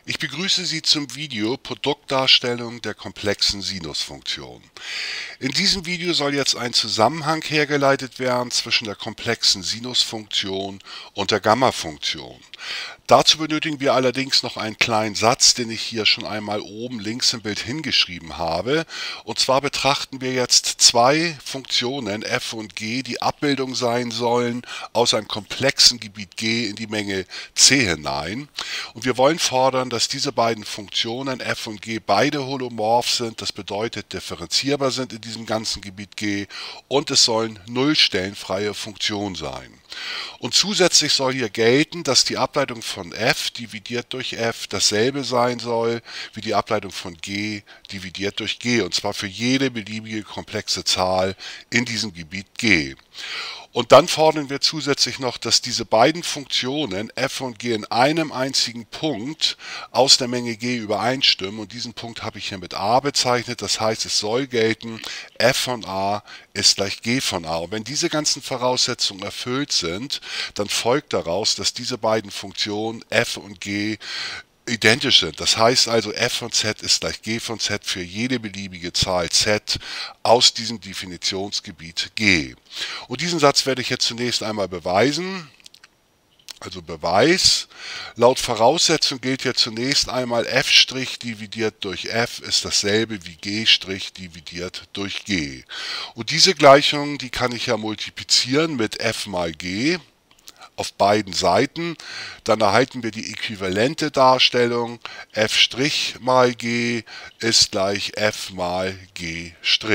Ich begrüße Sie zum Video Produktdarstellung der komplexen Sinusfunktion. In diesem Video soll jetzt ein Zusammenhang hergeleitet werden zwischen der komplexen Sinusfunktion und der Gammafunktion. Dazu benötigen wir allerdings noch einen kleinen Satz, den ich hier schon einmal oben links im Bild hingeschrieben habe. Und zwar betrachten wir jetzt zwei Funktionen f und g, die Abbildung sein sollen aus einem komplexen Gebiet G in die Menge C hinein. Und wir wollen fordern, dass diese beiden Funktionen f und g beide holomorph sind, das bedeutet differenzierbar sind in diesem ganzen Gebiet G, und es sollen nullstellenfreie Funktionen sein. Und zusätzlich soll hier gelten, dass die Ableitung von f dividiert durch f dasselbe sein soll wie die Ableitung von g dividiert durch g, und zwar für jede beliebige komplexe Zahl in diesem Gebiet G. Und dann fordern wir zusätzlich noch, dass diese beiden Funktionen f und g in einem einzigen Punkt aus der Menge G übereinstimmen, und diesen Punkt habe ich hier mit a bezeichnet. Das heißt, es soll gelten, f von a ist gleich g von a. Und wenn diese ganzen Voraussetzungen erfüllt sind, dann folgt daraus, dass diese beiden Funktionen f und g identisch sind. Das heißt also, f von z ist gleich g von z für jede beliebige Zahl z aus diesem Definitionsgebiet G. Und diesen Satz werde ich jetzt zunächst einmal beweisen. Also Beweis. Laut Voraussetzung gilt ja zunächst einmal f' dividiert durch f ist dasselbe wie g' dividiert durch g. Und diese Gleichung, die kann ich ja multiplizieren mit f mal g auf beiden Seiten. Dann erhalten wir die äquivalente Darstellung, f' mal g ist gleich f mal g'.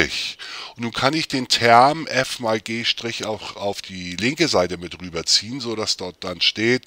Und nun kann ich den Term f mal g' auch auf die linke Seite mit rüberziehen, sodass dort dann steht,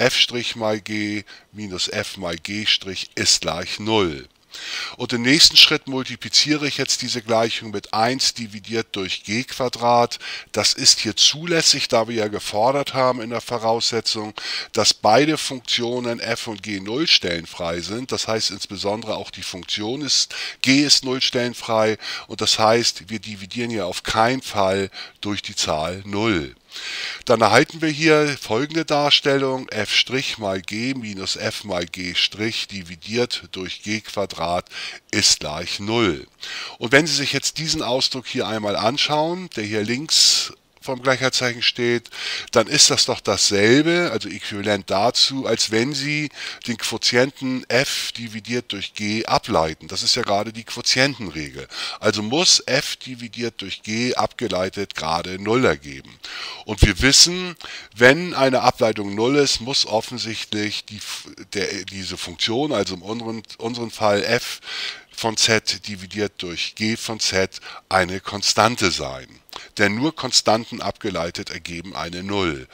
f' mal g minus f mal g' ist gleich 0. Und im nächsten Schritt multipliziere ich jetzt diese Gleichung mit 1 dividiert durch g Quadrat. Das ist hier zulässig, da wir ja gefordert haben in der Voraussetzung, dass beide Funktionen f und g nullstellenfrei sind. Das heißt insbesondere auch die Funktion g ist nullstellenfrei, und das heißt, wir dividieren hier auf keinen Fall durch die Zahl 0. Dann erhalten wir hier folgende Darstellung, f' mal g minus f mal g' dividiert durch g Quadrat ist gleich 0. Und wenn Sie sich jetzt diesen Ausdruck hier einmal anschauen, der hier links vom Gleichheitszeichen steht, dann ist das doch dasselbe, also äquivalent dazu, als wenn Sie den Quotienten f dividiert durch g ableiten. Das ist ja gerade die Quotientenregel. Also muss f dividiert durch g abgeleitet gerade 0 ergeben. Und wir wissen, wenn eine Ableitung 0 ist, muss offensichtlich diese Funktion, also in unserem Fall f von z dividiert durch g von z, eine Konstante sein. Denn nur Konstanten abgeleitet ergeben eine 0.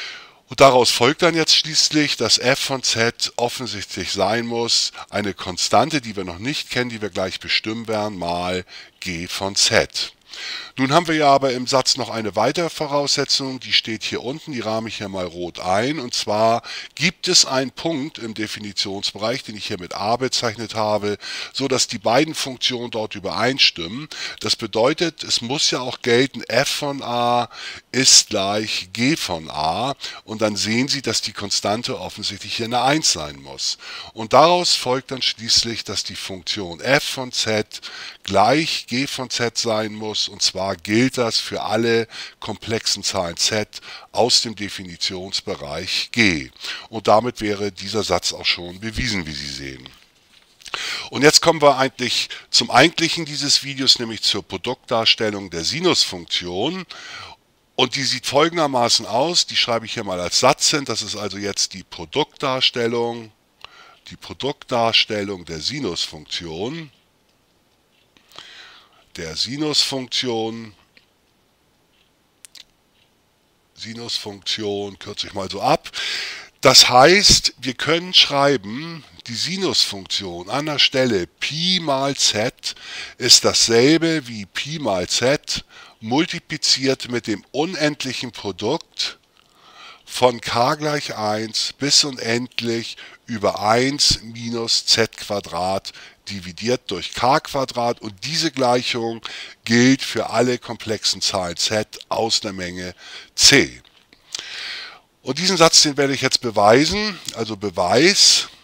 Und daraus folgt dann jetzt schließlich, dass f von z offensichtlich sein muss, eine Konstante, die wir noch nicht kennen, die wir gleich bestimmen werden, mal g von z. Nun haben wir ja aber im Satz noch eine weitere Voraussetzung, die steht hier unten, die rahme ich hier mal rot ein, und zwar gibt es einen Punkt im Definitionsbereich, den ich hier mit a bezeichnet habe, so dass die beiden Funktionen dort übereinstimmen. Das bedeutet, es muss ja auch gelten, f von a ist gleich g von a, und dann sehen Sie, dass die Konstante offensichtlich hier eine 1 sein muss. Und daraus folgt dann schließlich, dass die Funktion f von z gleich g von z sein muss, und zwar gilt das für alle komplexen Zahlen z aus dem Definitionsbereich G. Und damit wäre dieser Satz auch schon bewiesen, wie Sie sehen. Und jetzt kommen wir eigentlich zum Eigentlichen dieses Videos, nämlich zur Produktdarstellung der Sinusfunktion. Und die sieht folgendermaßen aus, die schreibe ich hier mal als Satz hin, das ist also jetzt die Produktdarstellung der Sinusfunktion. Sinusfunktion kürze ich mal so ab. Das heißt, wir können schreiben, die Sinusfunktion an der Stelle Pi mal z ist dasselbe wie Pi mal z multipliziert mit dem unendlichen Produkt von k gleich 1 bis unendlich über 1 minus z Quadrat dividiert durch k Quadrat, und diese Gleichung gilt für alle komplexen Zahlen z aus der Menge C. Und diesen Satz, den werde ich jetzt beweisen, also Beweis.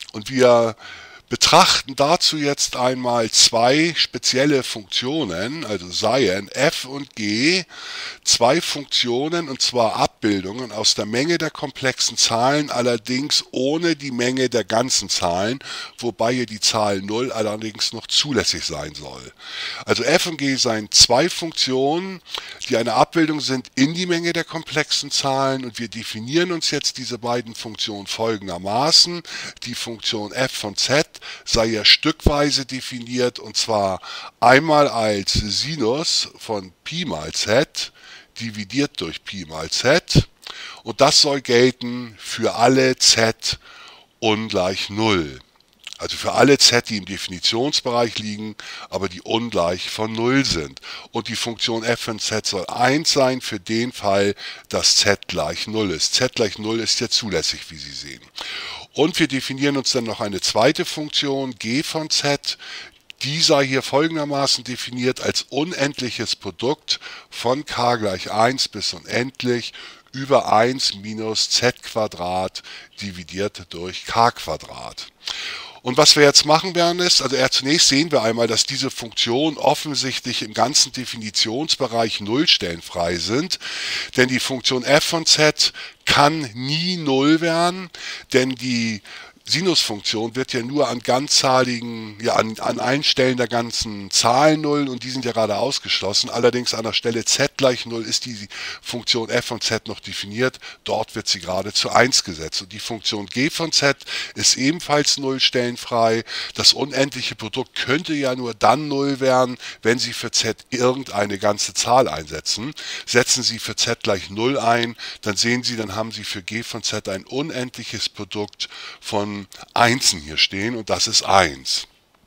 Und wir betrachten dazu jetzt einmal zwei spezielle Funktionen, also seien f und g, zwei Funktionen, und zwar Abbildungen aus der Menge der komplexen Zahlen, allerdings ohne die Menge der ganzen Zahlen, wobei hier die Zahl 0 allerdings noch zulässig sein soll. Also f und g seien zwei Funktionen, die eine Abbildung sind in die Menge der komplexen Zahlen, und wir definieren uns jetzt diese beiden Funktionen folgendermaßen. Die Funktion f von z sei ja stückweise definiert, und zwar einmal als Sinus von Pi mal z dividiert durch Pi mal z, und das soll gelten für alle z ungleich 0. Also für alle z, die im Definitionsbereich liegen, aber die ungleich von 0 sind. Und die Funktion f von z soll 1 sein für den Fall, dass z gleich 0 ist. Z gleich 0 ist ja zulässig, wie Sie sehen. Und wir definieren uns dann noch eine zweite Funktion, g von z. Die sei hier folgendermaßen definiert als unendliches Produkt von k gleich 1 bis unendlich über 1 minus z Quadrat dividiert durch k Quadrat. Und was wir jetzt machen werden ist, also zunächst sehen wir einmal, dass diese Funktionen offensichtlich im ganzen Definitionsbereich nullstellenfrei sind, denn die Funktion f von z kann nie 0 werden, denn die Sinusfunktion wird ja nur an ganzzahligen, an allen Stellen der ganzen Zahlen 0, und die sind ja gerade ausgeschlossen. Allerdings an der Stelle z gleich 0 ist die Funktion f von z noch definiert. Dort wird sie gerade zu 1 gesetzt. Und die Funktion g von z ist ebenfalls nullstellenfrei. Das unendliche Produkt könnte ja nur dann 0 werden, wenn Sie für z irgendeine ganze Zahl einsetzen. Setzen Sie für z gleich 0 ein, dann sehen Sie, dann haben Sie für g von z ein unendliches Produkt von Einsen hier stehen, und das ist 1.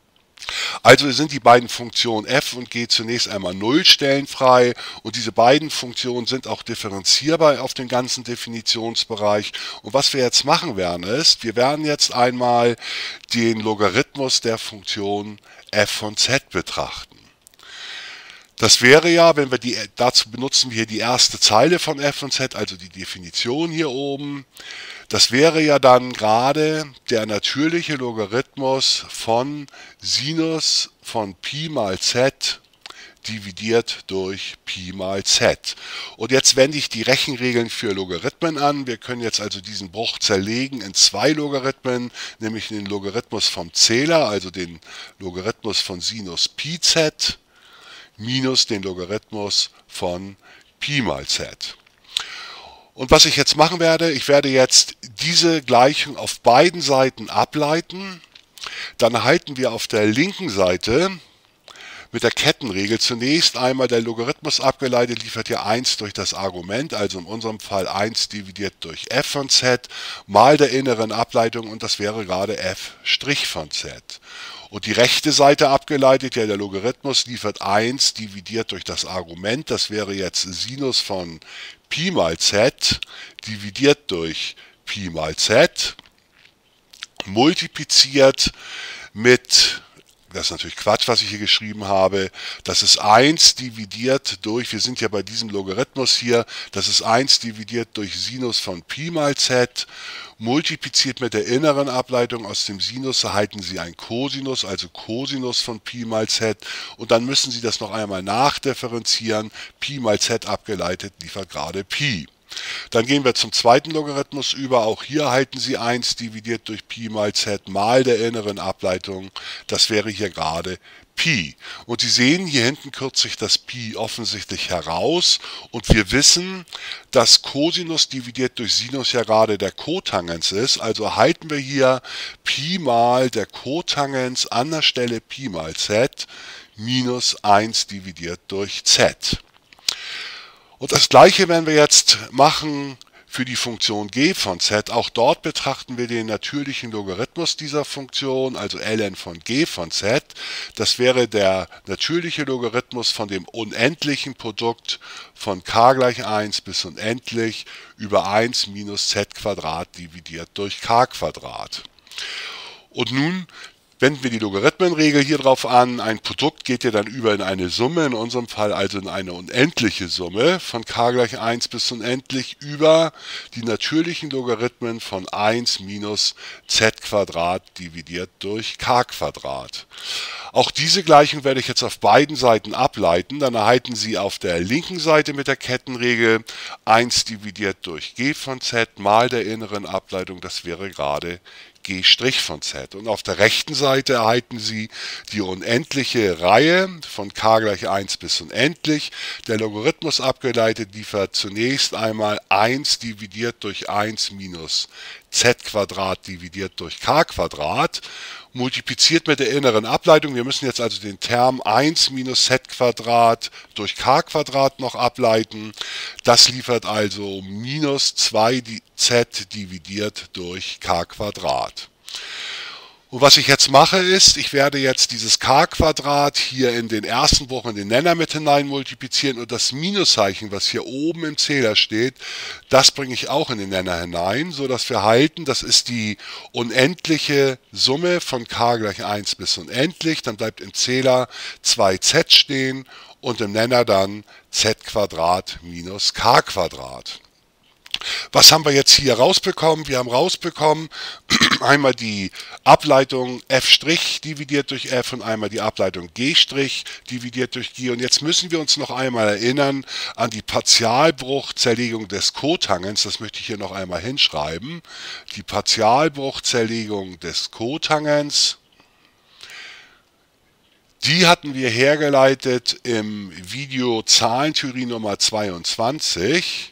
Also sind die beiden Funktionen f und g zunächst einmal nullstellenfrei, und diese beiden Funktionen sind auch differenzierbar auf den ganzen Definitionsbereich. Und was wir jetzt machen werden ist, wir werden jetzt einmal den Logarithmus der Funktion f von z betrachten. Das wäre ja, wenn wir dazu benutzen wir hier die erste Zeile von f von z, also die Definition hier oben. Das wäre ja dann gerade der natürliche Logarithmus von Sinus von Pi mal z dividiert durch Pi mal z. Und jetzt wende ich die Rechenregeln für Logarithmen an. Wir können jetzt also diesen Bruch zerlegen in zwei Logarithmen, nämlich den Logarithmus vom Zähler, also den Logarithmus von Sinus Pi z, minus den Logarithmus von Pi mal z. Und was ich jetzt machen werde, ich werde jetzt diese Gleichung auf beiden Seiten ableiten. Dann erhalten wir auf der linken Seite mit der Kettenregel zunächst einmal der Logarithmus abgeleitet, liefert ja 1 durch das Argument, also in unserem Fall 1 dividiert durch f von z, mal der inneren Ableitung, und das wäre gerade f' von z. Und die rechte Seite abgeleitet, ja, der Logarithmus liefert 1 dividiert durch das Argument, das wäre jetzt Sinus von Pi mal z dividiert durch Pi mal z, multipliziert mit, das ist natürlich Quatsch, was ich hier geschrieben habe, das ist 1 dividiert durch, wir sind ja bei diesem Logarithmus hier, das ist 1 dividiert durch Sinus von Pi mal z, multipliziert mit der inneren Ableitung aus dem Sinus, erhalten Sie ein Cosinus, also Cosinus von Pi mal z, und dann müssen Sie das noch einmal nachdifferenzieren, Pi mal z abgeleitet liefert gerade Pi. Dann gehen wir zum zweiten Logarithmus über. Auch hier erhalten Sie 1 dividiert durch Pi mal z mal der inneren Ableitung. Das wäre hier gerade Pi. Und Sie sehen, hier hinten kürzt sich das Pi offensichtlich heraus. Und wir wissen, dass Cosinus dividiert durch Sinus ja gerade der Kotangens ist. Also erhalten wir hier Pi mal der Kotangens an der Stelle Pi mal z minus 1 dividiert durch z. Und das gleiche werden wir jetzt machen für die Funktion g von z. Auch dort betrachten wir den natürlichen Logarithmus dieser Funktion, also ln von g von z. Das wäre der natürliche Logarithmus von dem unendlichen Produkt von k gleich 1 bis unendlich über 1 minus z Quadrat dividiert durch k Quadrat. Und nun Wenden wir die Logarithmenregel hier drauf an. Ein Produkt geht ja dann über in eine Summe, in unserem Fall also in eine unendliche Summe von k gleich 1 bis unendlich über die natürlichen Logarithmen von 1 minus z² dividiert durch k². Auch diese Gleichung werde ich jetzt auf beiden Seiten ableiten. Dann erhalten Sie auf der linken Seite mit der Kettenregel 1 dividiert durch g von z mal der inneren Ableitung, das wäre gerade g' von z. Und auf der rechten Seite erhalten Sie die unendliche Reihe von k gleich 1 bis unendlich. Der Logarithmus abgeleitet liefert zunächst einmal 1 dividiert durch 1 minus z² dividiert durch k², multipliziert mit der inneren Ableitung. Wir müssen jetzt also den Term 1 minus z² durch k² noch ableiten. Das liefert also minus 2z dividiert durch k². Und was ich jetzt mache ist, ich werde jetzt dieses k² hier in den ersten Wochen in den Nenner mit hinein multiplizieren und das Minuszeichen, was hier oben im Zähler steht, das bringe ich auch in den Nenner hinein, sodass wir halten, das ist die unendliche Summe von k gleich 1 bis unendlich, dann bleibt im Zähler 2z stehen und im Nenner dann z² minus k². Was haben wir jetzt hier rausbekommen? Wir haben rausbekommen einmal die Ableitung f' dividiert durch f und einmal die Ableitung g' dividiert durch g. Und jetzt müssen wir uns noch einmal erinnern an die Partialbruchzerlegung des Kotangens. Das möchte ich hier noch einmal hinschreiben. Die Partialbruchzerlegung des Kotangens, die hatten wir hergeleitet im Video Zahlentheorie Nummer 22.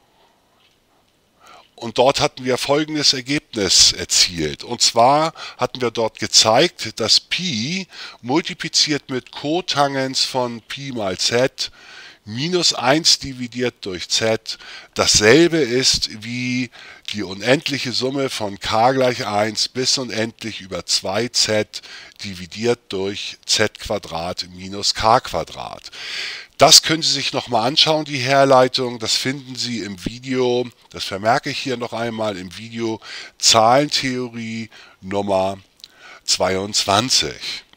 Und dort hatten wir folgendes Ergebnis erzielt. Und zwar hatten wir dort gezeigt, dass Pi multipliziert mit Kotangens von Pi mal z minus 1 dividiert durch z dasselbe ist wie die unendliche Summe von k gleich 1 bis unendlich über 2z dividiert durch z² minus k². Das können Sie sich nochmal anschauen, die Herleitung. Das finden Sie im Video, das vermerke ich hier noch einmal, im Video Zahlentheorie Nummer 22.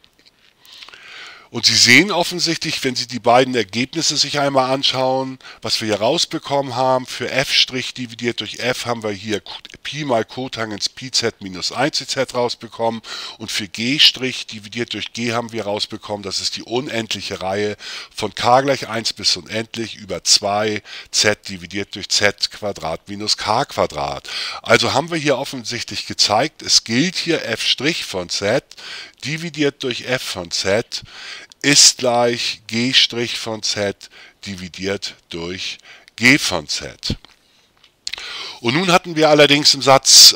Und Sie sehen offensichtlich, wenn Sie die beiden Ergebnisse sich einmal anschauen, was wir hier rausbekommen haben. Für f' dividiert durch f haben wir hier Pi mal Kotangens Pz minus 1z rausbekommen. Und für g' dividiert durch g haben wir rausbekommen, das ist die unendliche Reihe von k gleich 1 bis unendlich über 2z dividiert durch z² minus k². Also haben wir hier offensichtlich gezeigt, es gilt hier f' von z dividiert durch f von z ist gleich g' von z dividiert durch g von z. Und nun hatten wir allerdings im Satz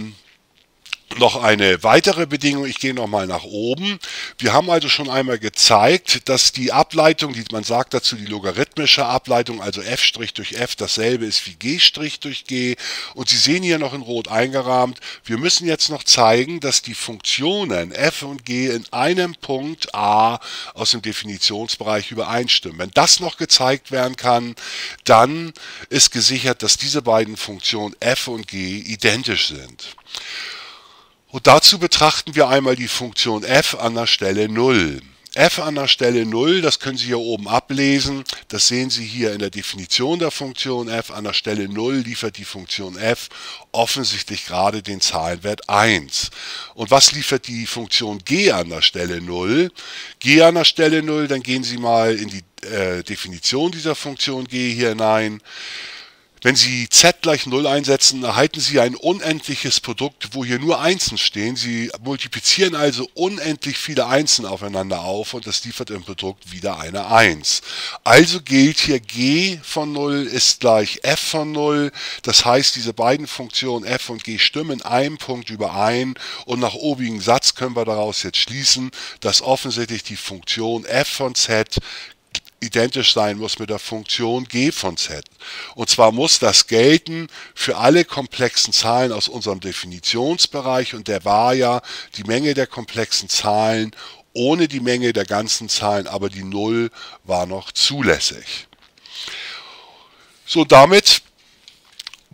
noch eine weitere Bedingung. Ich gehe nochmal nach oben. Wir haben also schon einmal gezeigt, dass die Ableitung, man sagt dazu die logarithmische Ableitung, also f' durch f dasselbe ist wie g' durch g. Und Sie sehen hier noch in Rot eingerahmt, wir müssen jetzt noch zeigen, dass die Funktionen f und g in einem Punkt a aus dem Definitionsbereich übereinstimmen. Wenn das noch gezeigt werden kann, dann ist gesichert, dass diese beiden Funktionen f und g identisch sind. Und dazu betrachten wir einmal die Funktion f an der Stelle 0. f an der Stelle 0, das können Sie hier oben ablesen, das sehen Sie hier in der Definition der Funktion f. An der Stelle 0 liefert die Funktion f offensichtlich gerade den Zahlenwert 1. Und was liefert die Funktion g an der Stelle 0? G an der Stelle 0, dann gehen Sie mal in die Definition dieser Funktion g hier hinein. Wenn Sie z gleich 0 einsetzen, erhalten Sie ein unendliches Produkt, wo hier nur Einsen stehen. Sie multiplizieren also unendlich viele Einsen aufeinander auf und das liefert im Produkt wieder eine 1. Also gilt hier g von 0 ist gleich f von 0. Das heißt, diese beiden Funktionen f und g stimmen in einem Punkt überein und nach obigen Satz können wir daraus jetzt schließen, dass offensichtlich die Funktion f von z identisch sein muss mit der Funktion g von z. Und zwar muss das gelten für alle komplexen Zahlen aus unserem Definitionsbereich und der war ja die Menge der komplexen Zahlen ohne die Menge der ganzen Zahlen, aber die 0 war noch zulässig. So, damit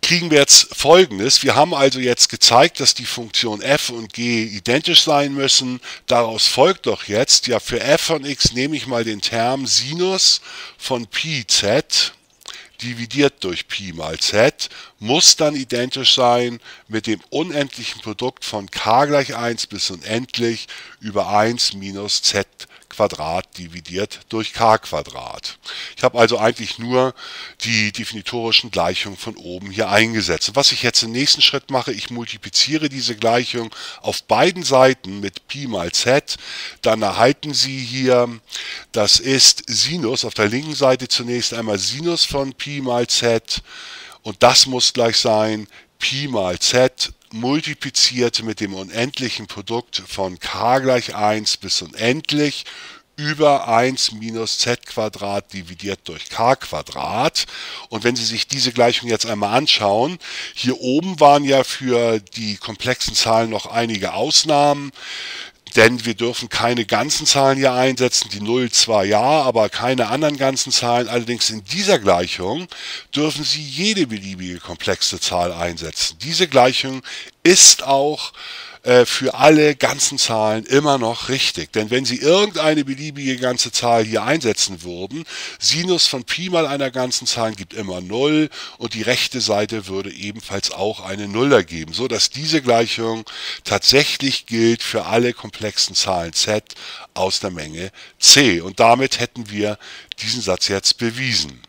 kriegen wir jetzt Folgendes. Wir haben also jetzt gezeigt, dass die Funktion f und g identisch sein müssen. Daraus folgt doch jetzt, ja, für f von x nehme ich mal den Term Sinus von Pi z dividiert durch Pi mal z, muss dann identisch sein mit dem unendlichen Produkt von k gleich 1 bis unendlich über 1 minus z Quadrat dividiert durch k Quadrat. Ich habe also eigentlich nur die definitorischen Gleichungen von oben hier eingesetzt. Und was ich jetzt im nächsten Schritt mache, ich multipliziere diese Gleichung auf beiden Seiten mit Pi mal z. Dann erhalten Sie hier, das ist Sinus, auf der linken Seite zunächst einmal Sinus von Pi mal z und das muss gleich sein Pi mal z multipliziert mit dem unendlichen Produkt von k gleich 1 bis unendlich über 1 minus z Quadrat dividiert durch k Quadrat. Und wenn Sie sich diese Gleichung jetzt einmal anschauen, hier oben waren ja für die komplexen Zahlen noch einige Ausnahmen. Denn wir dürfen keine ganzen Zahlen hier einsetzen, die 0 zwar ja, aber keine anderen ganzen Zahlen. Allerdings in dieser Gleichung dürfen Sie jede beliebige komplexe Zahl einsetzen. Diese Gleichung ist auch für alle ganzen Zahlen immer noch richtig. Denn wenn Sie irgendeine beliebige ganze Zahl hier einsetzen würden, Sinus von Pi mal einer ganzen Zahl gibt immer 0 und die rechte Seite würde ebenfalls auch eine 0 ergeben, so dass diese Gleichung tatsächlich gilt für alle komplexen Zahlen z aus der Menge c. Und damit hätten wir diesen Satz jetzt bewiesen.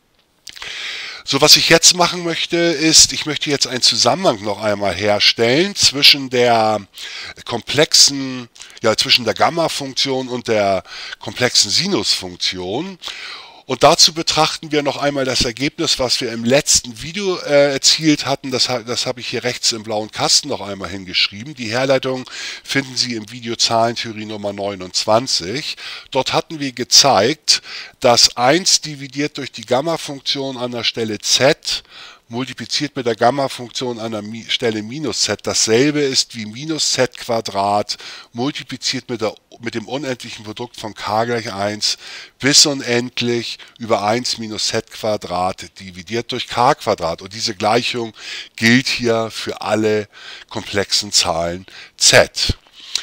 So, was ich jetzt machen möchte, ist, ich möchte jetzt einen Zusammenhang noch einmal herstellen zwischen der komplexen, ja, zwischen der Gamma-Funktion und der komplexen Sinusfunktion. Und dazu betrachten wir noch einmal das Ergebnis, was wir im letzten Video erzielt hatten. Das habe ich hier rechts im blauen Kasten noch einmal hingeschrieben. Die Herleitung finden Sie im Video Zahlentheorie Nummer 29. Dort hatten wir gezeigt, dass 1 dividiert durch die Gamma-Funktion an der Stelle z multipliziert mit der Gamma-Funktion an der Stelle minus z dasselbe ist wie minus z Quadrat multipliziert mit dem unendlichen Produkt von k gleich 1 bis unendlich über 1 minus z Quadrat dividiert durch k Quadrat. Und diese Gleichung gilt hier für alle komplexen Zahlen z.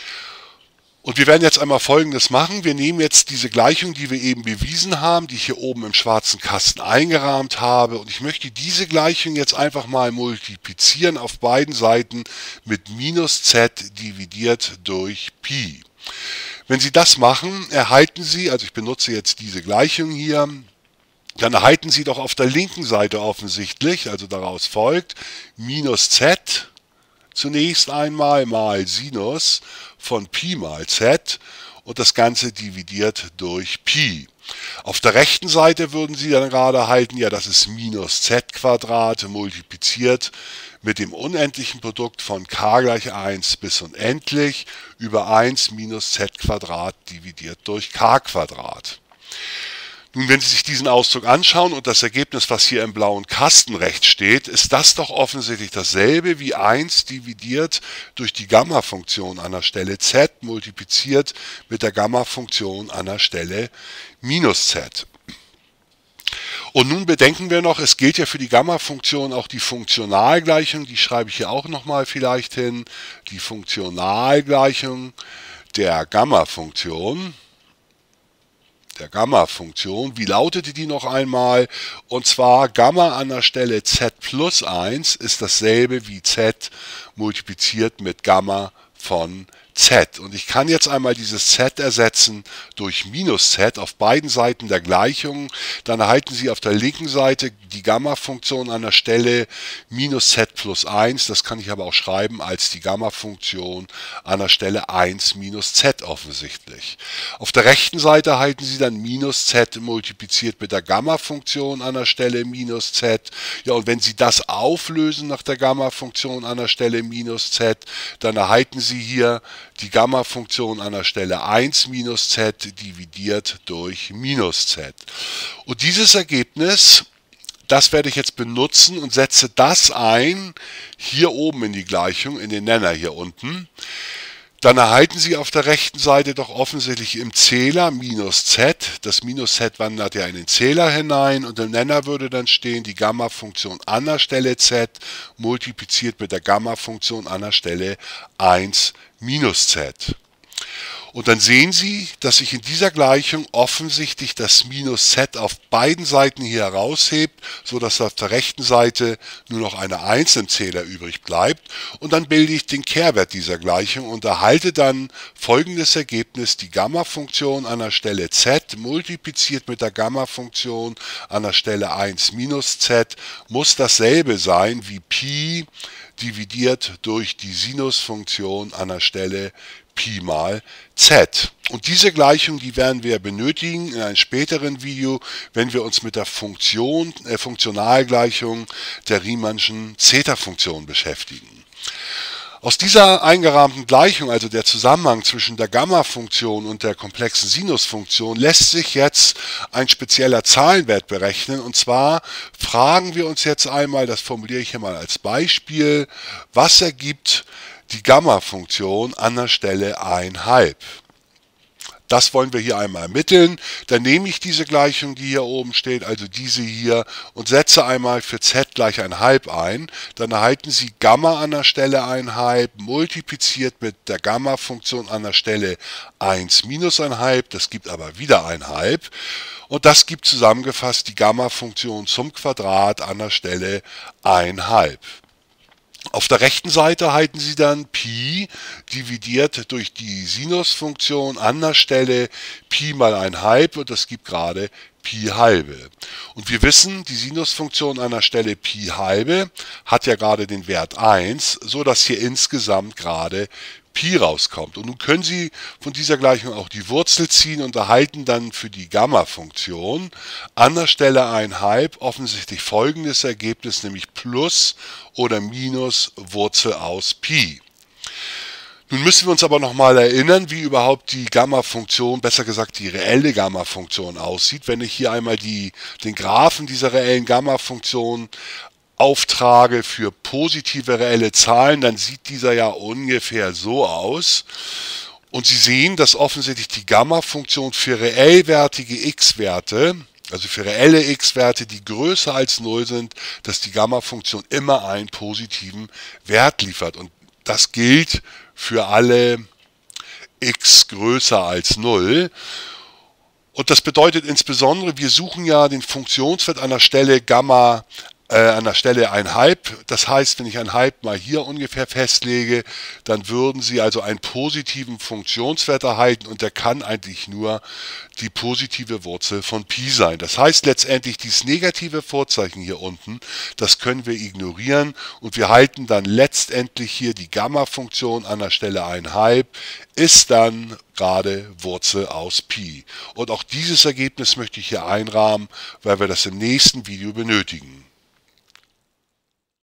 Und wir werden jetzt einmal Folgendes machen. Wir nehmen jetzt diese Gleichung, die wir eben bewiesen haben, die ich hier oben im schwarzen Kasten eingerahmt habe. Und ich möchte diese Gleichung jetzt einfach mal multiplizieren auf beiden Seiten mit minus z dividiert durch Pi. Wenn Sie das machen, erhalten Sie, also ich benutze jetzt diese Gleichung hier, dann erhalten Sie doch auf der linken Seite offensichtlich, also daraus folgt, minus z zunächst einmal mal Sinus von Pi mal z und das Ganze dividiert durch Pi. Auf der rechten Seite würden Sie dann gerade erhalten, ja, das ist minus z Quadrat multipliziert mit dem unendlichen Produkt von k gleich 1 bis unendlich über 1 minus z Quadrat dividiert durch k Quadrat. Nun, wenn Sie sich diesen Ausdruck anschauen und das Ergebnis, was hier im blauen Kasten rechts steht, ist das doch offensichtlich dasselbe wie 1 dividiert durch die Gamma-Funktion an der Stelle z multipliziert mit der Gamma-Funktion an der Stelle minus z. Und nun bedenken wir noch, es gilt ja für die Gamma-Funktion auch die Funktionalgleichung, die schreibe ich hier auch nochmal vielleicht hin, die Funktionalgleichung der Gamma-Funktion. Wie lautete die noch einmal? Und zwar Gamma an der Stelle z plus 1 ist dasselbe wie z multipliziert mit Gamma von z. Und ich kann jetzt einmal dieses z ersetzen durch minus z auf beiden Seiten der Gleichung. Dann erhalten Sie auf der linken Seite die Gamma-Funktion an der Stelle minus z plus 1. Das kann ich aber auch schreiben als die Gamma-Funktion an der Stelle 1 minus z offensichtlich. Auf der rechten Seite erhalten Sie dann minus z multipliziert mit der Gamma-Funktion an der Stelle minus z. Ja, und wenn Sie das auflösen nach der Gamma-Funktion an der Stelle minus z, dann erhalten Sie hier die Gamma-Funktion an der Stelle 1 minus z dividiert durch minus z. Und dieses Ergebnis, das werde ich jetzt benutzen und setze das ein, hier oben in die Gleichung, in den Nenner hier unten. Dann erhalten Sie auf der rechten Seite doch offensichtlich im Zähler minus z. Das minus z wandert ja in den Zähler hinein und im Nenner würde dann stehen die Gamma-Funktion an der Stelle z multipliziert mit der Gamma-Funktion an der Stelle 1 minus z. Und dann sehen Sie, dass sich in dieser Gleichung offensichtlich das minus z auf beiden Seiten hier heraushebt, sodass auf der rechten Seite nur noch eine 1 im Zähler übrig bleibt. Und dann bilde ich den Kehrwert dieser Gleichung und erhalte dann folgendes Ergebnis: Die Gamma-Funktion an der Stelle z multipliziert mit der Gamma-Funktion an der Stelle 1 minus z muss dasselbe sein wie Pi dividiert durch die Sinusfunktion an der Stelle Pi mal z. Und diese Gleichung, die werden wir benötigen in einem späteren Video, wenn wir uns mit der Funktionalgleichung der Riemannschen Zeta-Funktion beschäftigen. Aus dieser eingerahmten Gleichung, also der Zusammenhang zwischen der Gamma-Funktion und der komplexen Sinusfunktion, lässt sich jetzt ein spezieller Zahlenwert berechnen. Und zwar fragen wir uns jetzt einmal, das formuliere ich hier mal als Beispiel, was ergibt die Gamma-Funktion an der Stelle 1/2. Das wollen wir hier einmal ermitteln. Dann nehme ich diese Gleichung, die hier oben steht, also diese hier, und setze einmal für z gleich 1/2 ein. Dann erhalten Sie Gamma an der Stelle 1/2 multipliziert mit der Gamma-Funktion an der Stelle 1 minus 1/2. Das gibt aber wieder 1/2. Und das gibt zusammengefasst die Gamma-Funktion zum Quadrat an der Stelle 1/2. Auf der rechten Seite erhalten Sie dann Pi dividiert durch die Sinusfunktion an der Stelle Pi mal 1/2 und das gibt gerade Pi halbe. Und wir wissen, die Sinusfunktion an der Stelle Pi halbe hat ja gerade den Wert 1, so dass hier insgesamt gerade Pi rauskommt. Und nun können Sie von dieser Gleichung auch die Wurzel ziehen und erhalten dann für die Gamma-Funktion an der Stelle 1/2 offensichtlich folgendes Ergebnis, nämlich plus oder minus Wurzel aus Pi. Nun müssen wir uns aber nochmal erinnern, wie überhaupt die Gamma-Funktion, besser gesagt die reelle Gamma-Funktion aussieht. Wenn ich hier einmal den Graphen dieser reellen Gamma-Funktion auftrage für positive reelle Zahlen, dann sieht dieser ja ungefähr so aus. Und Sie sehen, dass offensichtlich die Gamma-Funktion für reellwertige x-Werte, also für reelle x-Werte, die größer als 0 sind, dass die Gamma-Funktion immer einen positiven Wert liefert. Und das gilt für alle x größer als 0. Und das bedeutet insbesondere, wir suchen ja den Funktionswert an der Stelle Gamma an der Stelle 1/2. Das heißt, wenn ich 1/2 mal hier ungefähr festlege, dann würden Sie also einen positiven Funktionswert erhalten und der kann eigentlich nur die positive Wurzel von Pi sein. Das heißt letztendlich, dieses negative Vorzeichen hier unten, das können wir ignorieren und wir halten dann letztendlich hier die Gamma-Funktion an der Stelle 1/2 ist dann gerade Wurzel aus Pi. Und auch dieses Ergebnis möchte ich hier einrahmen, weil wir das im nächsten Video benötigen.